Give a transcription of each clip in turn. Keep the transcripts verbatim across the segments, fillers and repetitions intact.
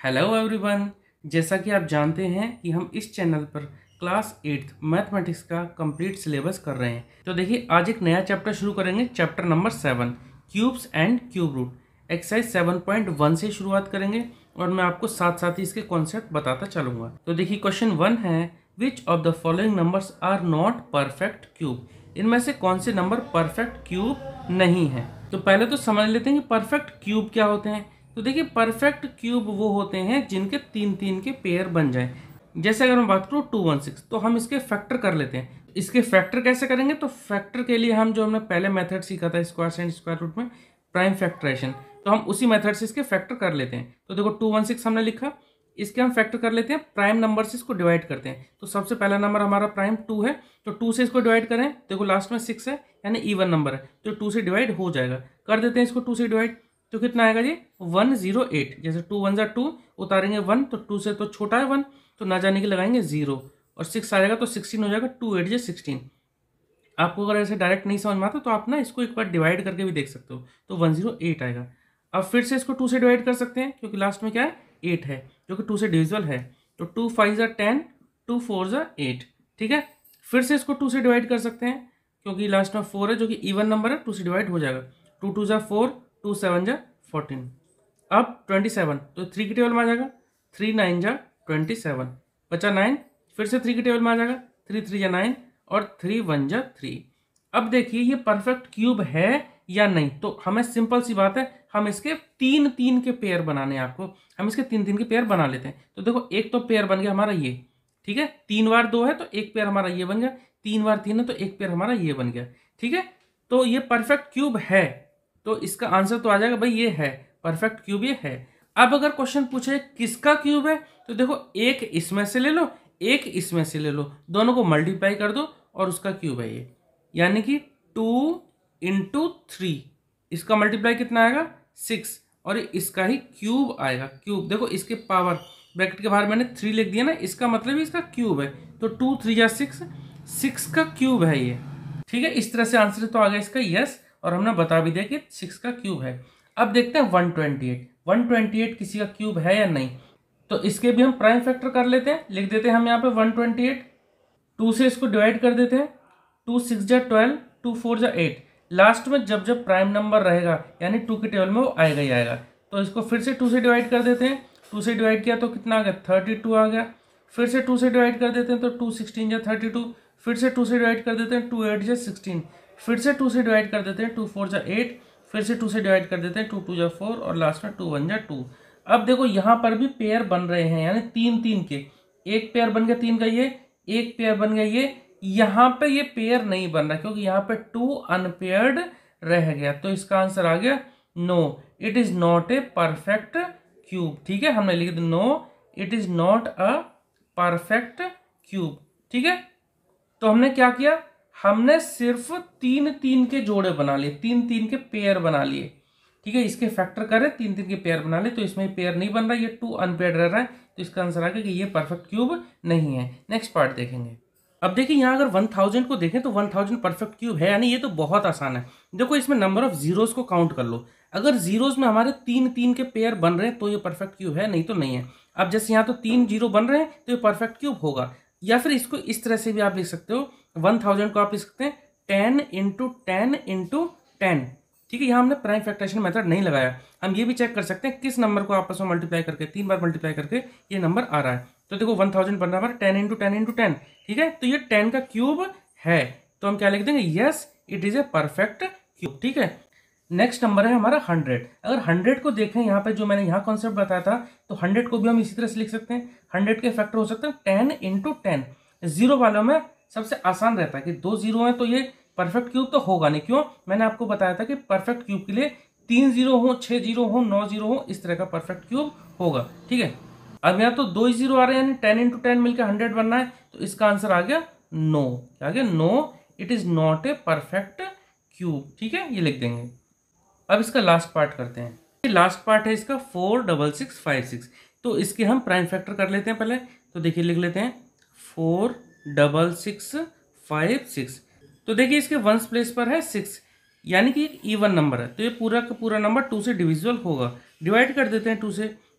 Hello everyone. जैसा कि आप जानते हैं कि हम इस चैनल पर क्लास एट्थ मैथमेटिक्स का कंप्लीट सिलेबस कर रहे हैं। तो देखिए आज एक नया चैप्टर शुरू करेंगे, chapter number seven, cubes and cube root. Exercise seven point one से शुरुआत करेंगे और मैं आपको साथ साथ ही इसके कॉन्सेप्ट बताता चलूंगा। तो देखिए क्वेश्चन वन है, which of the following numbers are not perfect cube. इनमें से कौन से नंबर परफेक्ट क्यूब नहीं है। तो पहले तो समझ लेते हैं कि परफेक्ट क्यूब क्या होते हैं। तो देखिए परफेक्ट क्यूब वो होते हैं जिनके तीन तीन के पेयर बन जाएं। जैसे अगर मैं बात करूँ टू वन सिक्स, तो हम इसके फैक्टर कर लेते हैं। इसके फैक्टर कैसे करेंगे, तो फैक्टर के लिए हम जो हमने पहले मेथड सीखा था स्क्वायर एंड स्क्वायर रूट में, प्राइम फैक्टराइजेशन, तो हम उसी मेथड से इसके फैक्टर कर लेते हैं। तो देखो टू वन सिक्स हमने लिखा, इसके हम फैक्टर कर लेते हैं, प्राइम नंबर से इसको डिवाइड करते हैं। तो सबसे पहला नंबर हमारा प्राइम टू है, तो टू से इसको डिवाइड करें, देखो लास्ट में सिक्स है यानी इवन नंबर है, तो टू से डिवाइड हो जाएगा। कर देते हैं इसको टू से डिवाइड, तो कितना आएगा जी वन जीरो एट। जैसे टू वन जा टू, उतारेंगे वन, तो टू से तो छोटा है वन, तो ना जाने के लगाएंगे जीरो, और सिक्स आएगा तो सिक्सटीन हो जाएगा। टू एट जे सिक्सटीन। आपको अगर ऐसे डायरेक्ट नहीं समझ में आता तो आप ना इसको एक बार डिवाइड करके भी देख सकते हो, तो वन जीरो एट आएगा। अब फिर से इसको टू से डिवाइड कर सकते हैं क्योंकि लास्ट में क्या है, एट है, जो कि टू से डिविजिबल है। तो टू फाइव जा टेन, टू फोर जा एट, ठीक है। फिर से इसको टू से डिवाइड कर सकते हैं क्योंकि लास्ट में फोर है, जो कि इवन नंबर है, टू से डिवाइड हो जाएगा। टू टू जा फोर, टू सेवन जा फोर्टीन। अब ट्वेंटी सेवन, तो थ्री के टेबल में आ जाएगा, थ्री नाइन जा ट्वेंटी सेवन, बचा नाइन। फिर से थ्री के टेबल में आ जाएगा, थ्री थ्री जा नाइन, और थ्री वन जा थ्री। अब देखिए ये परफेक्ट क्यूब है या नहीं, तो हमें सिंपल सी बात है, हम इसके तीन तीन के पेयर बनाने हैं आपको। हम इसके तीन तीन के पेयर बना लेते हैं। तो देखो एक तो पेयर बन गया हमारा ये, ठीक है, तीन बार दो है तो एक पेयर हमारा ये बन गया, तीन बार तीन है तो एक पेयर हमारा ये बन गया, ठीक है। तो ये परफेक्ट क्यूब है, तो इसका आंसर तो आ जाएगा भाई ये है, परफेक्ट क्यूब ये है। अब अगर क्वेश्चन पूछे किसका क्यूब है, तो देखो एक इसमें से ले लो, एक इसमें से ले लो, दोनों को मल्टीप्लाई कर दो और उसका क्यूब है ये। यानी कि टू इंटू थ्री, इसका मल्टीप्लाई कितना आएगा, सिक्स, और इसका ही क्यूब आएगा। क्यूब देखो इसके पावर ब्रैकेट के बाहर मैंने थ्री लिख दिया ना, इसका मतलब इसका क्यूब है। तो टू थ्री या सिक्स, सिक्स का क्यूब है ये, ठीक है। इस तरह से आंसर तो आ गया इसका यस, और हमने बता भी दिया कि सिक्स का क्यूब है। अब देखते हैं one twenty eight, one twenty eight किसी का क्यूब है या नहीं। तो इसके भी हम प्राइम फैक्टर कर लेते हैं, लिख देते हैं हम यहाँ पे वन ट्वेंटी एट, टू से इसको डिवाइड कर देते हैं, टू सिक्स जा ट्वेल्व, टू फोर जा एट। लास्ट में जब जब प्राइम नंबर रहेगा यानी टू के टेबल में वो आएगा ही आएगा। तो इसको फिर से टू से डिवाइड कर देते हैं, टू से डिवाइड किया तो कितना आ गया, थर्टी टू आ गया। फिर से टू से डिवाइड कर देते हैं तो टू सिक्सटीन जा थर्टी टू, फिर से टू से डिवाइड कर देते हैं, टू एट जा सिक्सटीन, फिर से टू से डिवाइड कर देते हैं, टू फोर जा एट, फिर से टू से डिवाइड कर देते हैं, टू टू जा फोर, और लास्ट में टू वन जा टू। अब देखो यहाँ पर भी पेयर बन रहे हैं यानी तीन तीन के, एक पेयर बन गया तीन का ये, एक पेयर बन गया ये। यहाँ पे ये पेयर नहीं बन रहा क्योंकि यहाँ पे टू अनपेयर्ड रह गया, तो इसका आंसर आ गया no, it is not a perfect cube, ठीक है। हमने लिख दिया no, it is not a perfect cube, ठीक है। तो हमने क्या किया, हमने सिर्फ तीन तीन के जोड़े बना लिए, तीन तीन के पेयर बना लिए, ठीक है। इसके फैक्टर करें, तीन तीन के पेयर बना ले, तो इसमें पेयर नहीं बन रहा, ये टू अनपेयर्ड रह रहा है, तो इसका आंसर आ गया कि ये परफेक्ट क्यूब नहीं है। नेक्स्ट पार्ट देखेंगे। अब देखिए यहाँ अगर वन थाउजेंड को देखें तो वन थाउजेंड परफेक्ट क्यूब है यानी, ये तो बहुत आसान है। देखो इसमें नंबर ऑफ जीरोस को काउंट कर लो, अगर जीरोस में हमारे तीन तीन के पेयर बन रहे हैं तो ये परफेक्ट क्यूब है, नहीं तो नहीं है। अब जैसे यहाँ तो तीन जीरो बन रहे हैं तो ये परफेक्ट क्यूब होगा। या फिर इसको इस तरह से भी आप लिख सकते हो, वन थाउजेंड को आप लिख सकते हैं ten into ten into ten, ठीक है। यहाँ हमने प्राइम फैक्टराइजेशन मेथड नहीं लगाया। हम ये भी चेक कर सकते हैं किस नंबर को आपस में मल्टीप्लाई करके, तीन बार मल्टीप्लाई करके ये नंबर आ रहा है। तो देखो वन थाउजेंड बन रहा है ten into ten into ten, ठीक है। तो ये टेन का क्यूब है, तो हम क्या लिख देंगे, yes it is a perfect cube, ठीक है। नेक्स्ट नंबर है हमारा हंड्रेड। अगर हंड्रेड को देखें यहाँ पे जो मैंने यहाँ कॉन्सेप्ट बताया था, तो हंड्रेड को भी हम इसी तरह से लिख सकते हैं। हंड्रेड के फैक्टर हो सकते हैं टेन इंटू टेन। जीरो वालों में सबसे आसान रहता है कि दो जीरो है तो ये परफेक्ट क्यूब तो होगा नहीं। क्यों, मैंने आपको बताया था कि परफेक्ट क्यूब के लिए तीन जीरो हो, छह जीरो हो, नौ जीरो हो, इस तरह का परफेक्ट क्यूब होगा, ठीक है। अब यहाँ तो दो ही जीरो आ रहे हैं यानी टेन इंटू टेन मिलकर हंड्रेड बनना है, तो इसका आंसर आ गया नो। क्या आ गया, no, it is not a perfect cube, ठीक है, ये लिख देंगे। अब इसका लास्ट पार्ट करते हैं। ये लास्ट पार्ट है इसका four double six five six. तो इसके हम प्राइम फैक्टर कर लेते हैं पहले। तो देखिए लिख लेते हैं four double six five six. तो देखिए इसके वंस प्लेस पर है सिक्स, यानी कि एक इवन नंबर है, तो ये पूरा का पूरा नंबर टू से डिविजिबल होगा। डिवाइड कर देते हैं टू से,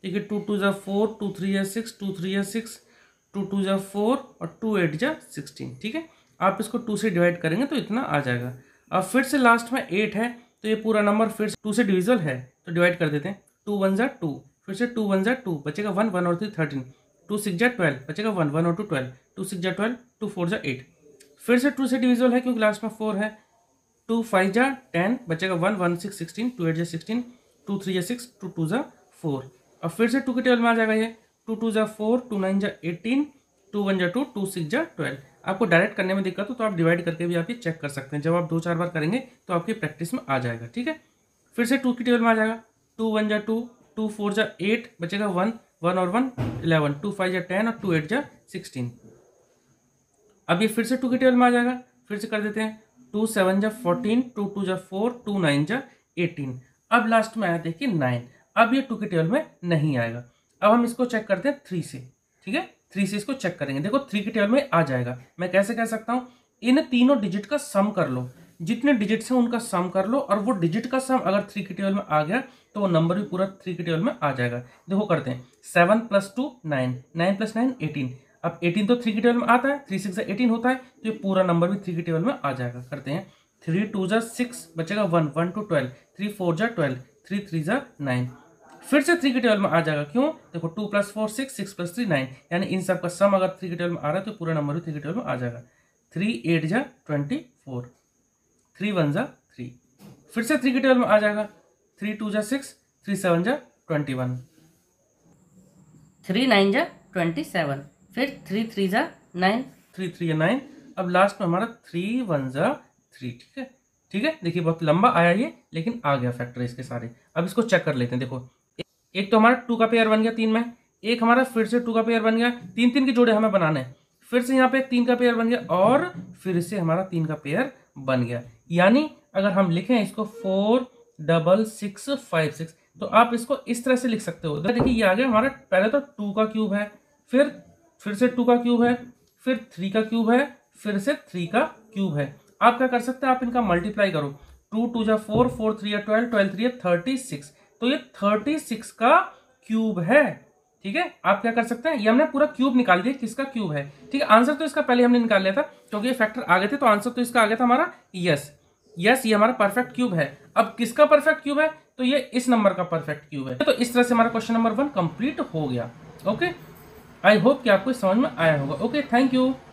देखिए टू टू ज़ा फोर, टू थ्री या सिक्स, टू थ्री या सिक्स, टू टू ज़ा फोर और टू एट जा सिक्सटीन। ठीक है, आप इसको टू से डिवाइड करेंगे तो इतना आ जाएगा। अब फिर से लास्ट में एट है तो ये पूरा नंबर फिर से टू से डिविजिबल है तो डिवाइड कर देते हैं। टू वन ज़ा टू, फिर से टू वन ज़ा टू, बचेगा वन, वन और थ्री थर्टीन, टू सिक्स जा ट्वेल्व, बचेगा वन, वन और टू ट्वेल्व, टू सिक्स जा ट्वेल्व, टू फोर जा एट, फिर से टू से डिविजिबल है क्योंकि लास्ट में फोर है। टू फाइव जा टेन, बचेगा one, one six sixteen, two eight जा सिक्सटीन, टू थ्री जा सिक्स, टू टू जा फोर। अब फिर से टू के टेबल में आ जाएगा ये, टू टू जा फोर, टू नाइन जा एटीन, टू वन जा टू, टू सिक्स जा ट्वेल्व। आपको डायरेक्ट करने में दिक्कत हो तो आप डिवाइड करके भी आप ये चेक कर सकते हैं। जब आप दो चार बार करेंगे तो आपकी प्रैक्टिस में आ जाएगा। ठीक है, फिर से टू की टेबल में आ जाएगा, टू वन जा टू, टू फोर जा एट, बचेगा वन, वन और वन इलेवन, टू फाइव जा टेन और टू एट जा सिक्सटीन। अब ये फिर से टू की टेबल में आ जाएगा, फिर से कर देते हैं, टू सेवन जा फोर्टीन, टू टू जा फोर, टू नाइन जा एटीन। अब लास्ट में आया देखिए नाइन। अब ये टू के टेबल में नहीं आएगा। अब हम इसको चेक करते हैं थ्री से। ठीक है, थ्री से इसको चेक करेंगे। देखो थ्री के टेबल में आ जाएगा। मैं कैसे कह सकता हूं, इन तीनों डिजिट का सम कर लो, जितने डिजिट्स हैं उनका सम कर लो, और वो डिजिट का सम अगर थ्री के टेबल में आ गया तो वो नंबर भी पूरा थ्री के टेबल में आ जाएगा। देखो करते हैं, seven plus two nine, nine plus nine eighteen. अब एटीन तो थ्री के टेबल में आता है, थ्री सिक्स एटीन होता है, तो ये पूरा नंबर भी थ्री के टेबल में आ जाएगा। करते हैं, थ्री टू जा सिक्स, बचेगा one, one two twelve, three four जा ट्वेल्व, थ्री थ्री जा नाइन। फिर से थ्री के टेबल में आ जाएगा। क्यों? देखो two plus four six, six plus three nine, यानी इन सब का सम अगर थ्री के टेबल में आ रहा है तो पूरा नंबर भी थ्री के टेबल में आ जाएगा। थ्री एट जा ट्वेंटी फोर, थ्री वन जा थ्री। फिर से थ्री के टेबल में आ जाएगा, थ्री टू जा सिक्स, थ्री सेवन जा ट्वेंटी वन, थ्री नाइन जा ट्वेंटी सेवन, फिर थ्री थ्री जा नाइन, थ्री थ्री या नाइन। अब लास्ट में हमारा थ्री वन जा थ्री। ठीक है, ठीक है, देखिए बहुत लंबा आया ये, लेकिन आ गया फैक्टर इसके सारे। अब इसको चेक कर लेते हैं। देखो एक तो हमारा टू का पेयर बन गया तीन में, एक हमारा फिर से टू का पेयर बन गया, तीन तीन के जोड़े हमें बनाने हैं। फिर से यहाँ पे तीन का पेयर बन गया और फिर से हमारा तीन का पेयर बन गया। यानी अगर हम लिखें इसको four double six five six, तो आप इसको इस तरह से लिख सकते हो। देखिए ये आ गया हमारा, पहले तो टू का क्यूब है, फिर फिर से टू का क्यूब है, फिर थ्री का क्यूब है, फिर से थ्री का क्यूब है। आप क्या कर सकते हैं, आप इनका मल्टीप्लाई करो, टू टू जा फोर, फोर थ्री या ट्वेल्व, ट्वेल्व थ्री या थर्टी सिक्स, तो ये थर्टी सिक्स का क्यूब है। ठीक है, आप क्या कर सकते हैं, ये हमने पूरा क्यूब निकाल दिया किसका क्यूब है। ठीक है, आंसर तो इसका पहले हमने निकाल लिया था क्योंकि ये फैक्टर आ गए थे, तो आंसर तो इसका आ गया था हमारा यस। यस, ये हमारा परफेक्ट क्यूब है। अब किसका परफेक्ट क्यूब है, तो ये इस नंबर का परफेक्ट क्यूब है। तो इस तरह से हमारा क्वेश्चन नंबर वन कंप्लीट हो गया। ओके, आई होप कि आपको समझ में आया होगा। Okay, thank you.